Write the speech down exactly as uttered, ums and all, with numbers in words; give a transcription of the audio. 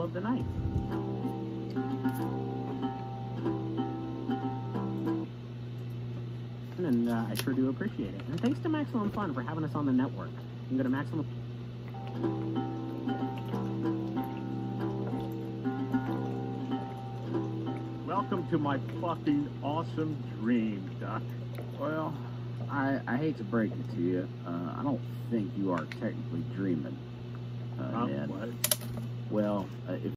of the night. And uh, I sure do appreciate it. And thanks to Maximum Fun for having us on the network. You can go to Maximum... Welcome to my fucking awesome dream, Duck. Well, I, I hate to break it to you. Uh, I don't think you are technically dreaming, uh, Um, Ned. what? Well, uh, if